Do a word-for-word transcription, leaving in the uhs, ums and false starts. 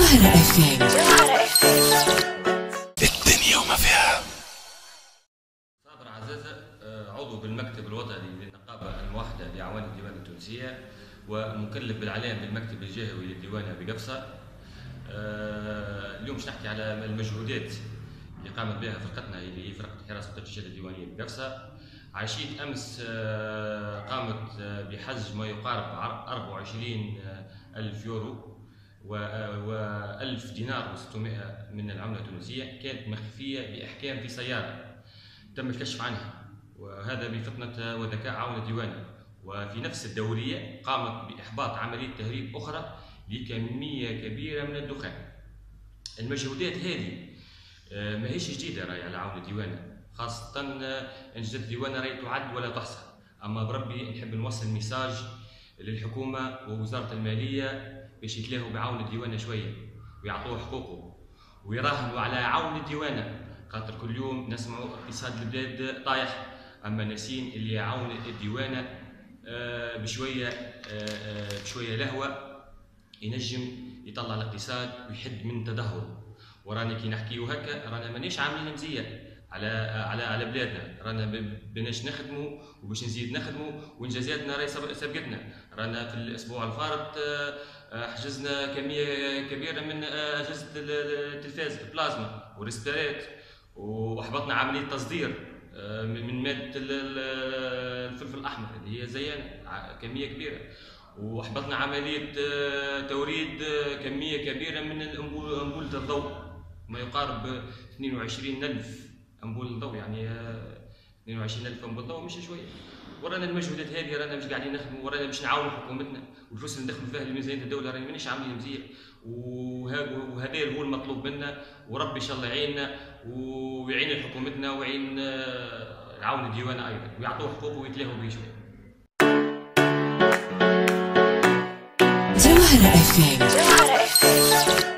جوهرة اف ام، الدنيا وما فيها. صابر عزازة، عضو بالمكتب الوطني للنقابة الموحدة لأعوان الديوان التونسية ومكلف بالعلام بالمكتب الجهوي للديوان بقفصة. اليوم باش نحكي على المجهودات اللي قامت بها فرقتنا اللي هي فرقة حراسة التفتيشات الديوانية بقفصة. عشية أمس قامت بحج ما يقارب أربعة وعشرين ألف يورو وألف دينار وستمائة من العملة التونسية، كانت مخفية بإحكام في سيارة تم الكشف عنها، وهذا بفطنة وذكاء عون الديوان. وفي نفس الدورية قامت بإحباط عملية تهريب أخرى لكمية كبيرة من الدخان. المجهودات هذه ماهيش جديدة راهي على عون الديوان، خاصة إنجازات الديوان راهي تعد ولا تحصى. أما بربي نحب نوصل ميساج للحكومة ووزارة المالية باش يتلاهوا بعون الديوان شوية ويعطوه حقوقه ويراهنوا على عون الديوان، خاطر كل يوم نسمعوا اقتصاد البلاد طايح، أما ناسين اللي يعاون الديوان بشوية بشوية لهوة ينجم يطلع الاقتصاد ويحد من تدهور. وراني كي نحكيو هكا رانا مانيش عاملين مزيه على على على بلادنا، رانا بناش نخدموا وباش نزيد نخدموا وانجازاتنا راهي سبقتنا. رانا في الاسبوع الفارط حجزنا كميه كبيره من اجهزه التلفاز البلازما وريسبيرات، واحبطنا عمليه تصدير من ماده الفلفل الاحمر اللي هي زيان كميه كبيره، واحبطنا عمليه توريد كميه كبيره من انبوله الضوء ما يقارب اثنين وعشرين ألف أنبولة ضوء، يعني اثنين وعشرين ألف أنبولة ضوء مش شوية. ورانا المجهودات هذه رانا مش قاعدين نخدموا، ورانا باش نعاونوا حكومتنا والفلوس اللي ندخلوا فيها لميزانية الدولة رانا مانيش عاملين مزية، وهذا هو المطلوب منا. وربي إن شاء الله يعيننا ويعين حكومتنا ويعين عون الديوان أيضا ويعطوه حقوقه ويتلاهوا به شوية. جوهرة اف ام.